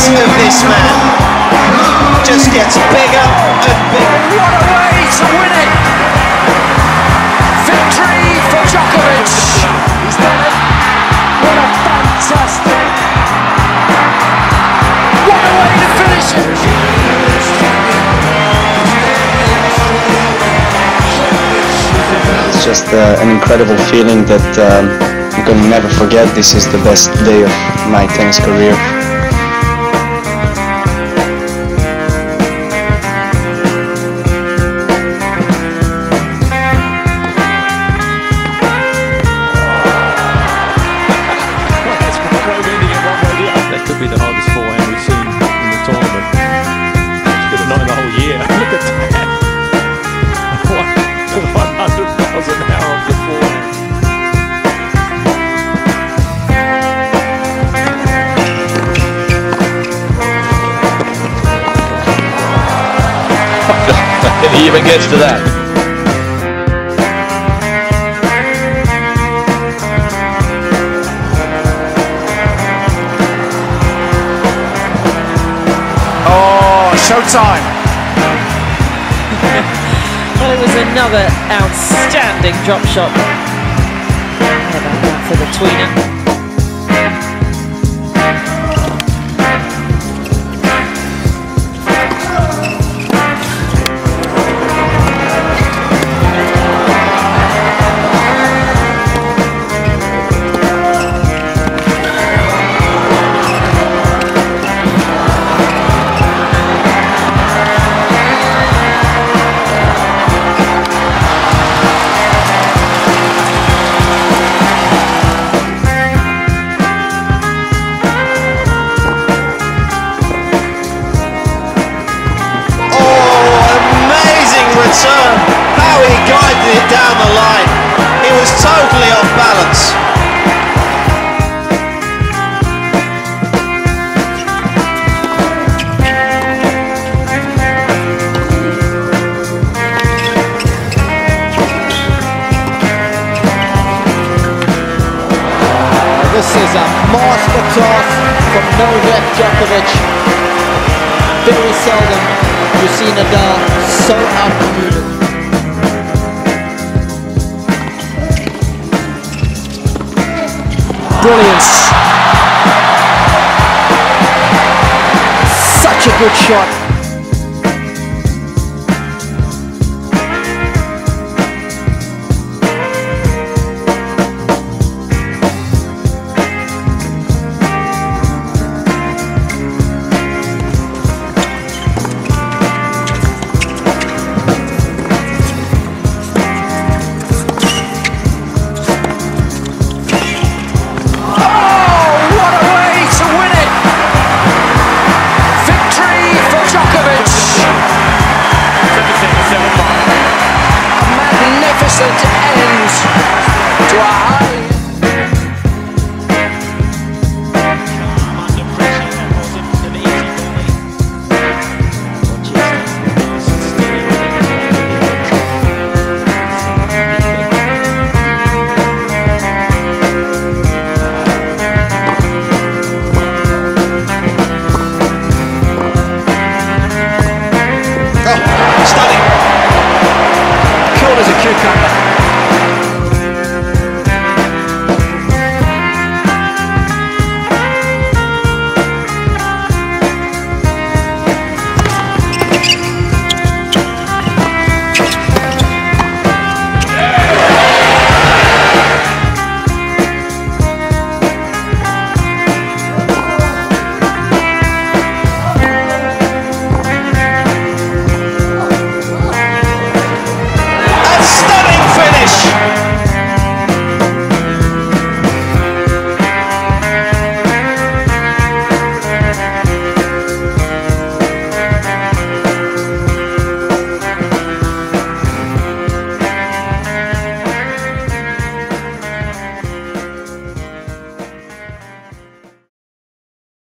pace of this man just gets bigger and bigger. What a way to win it! Victory for Djokovic! He's done it! What a fantastic! What a way to finish it! It's just an incredible feeling that I'm gonna never forget. This is the best day of my tennis career. That could be the hardest forehand we've seen in the tournament. Not in the whole year. Look at that. 100 miles an hour of the forehand. He even gets to that. Showtime! Well, it was another outstanding drop shot. How about that for the tweener? How he guided it down the line. He was totally off balance. This is a masterclass from Novak Djokovic. Very seldom you see Nadal so outmaneuvered. Brilliance. Such a good shot.